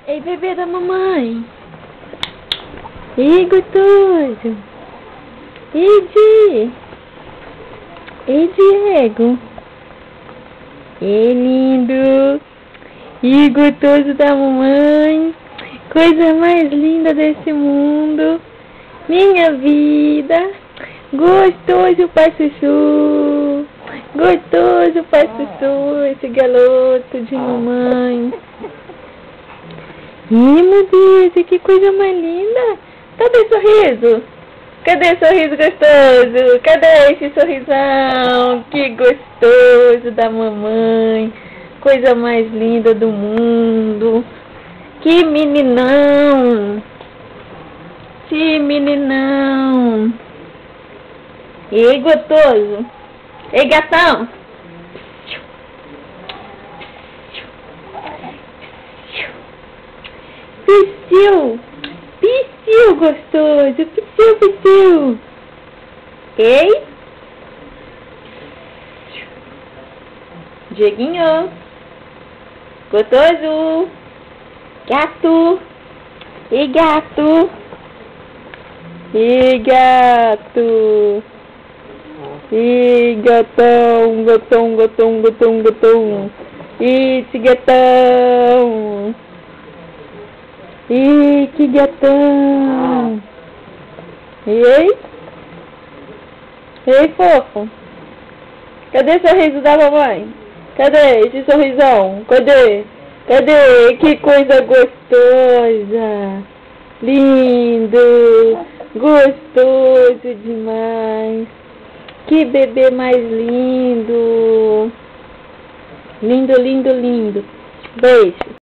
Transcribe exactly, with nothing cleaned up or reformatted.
Ei, bebê da mamãe. Ei, gostoso. Ei, Di. Ei, Diego. Ei, lindo. Ei, gostoso da mamãe. Coisa mais linda desse mundo. Minha vida. Gostoso pai Chuchu. Gostoso pai Chuchu. Esse garoto de mamãe. Ih, meu Deus, que coisa mais linda. Cadê o sorriso? Cadê o sorriso gostoso? Cadê esse sorrisão? Que gostoso da mamãe. Coisa mais linda do mundo. Que meninão. Que meninão. Ei, gostoso. Ei, gatão. Psiu, psiu gostoso, psiu, psiu. Ei? Dieguinho. Gostoso. Gato. E gato. E gato. E gatão, gatão, gatão, gatão, gatão. Esse gatão. Ih, que gatão! Ei? Ei, fofo! Cadê o sorriso da mamãe? Cadê esse sorrisão? Cadê? Cadê? Que coisa gostosa! Lindo! Gostoso demais! Que bebê mais lindo! Lindo, lindo, lindo! Beijo!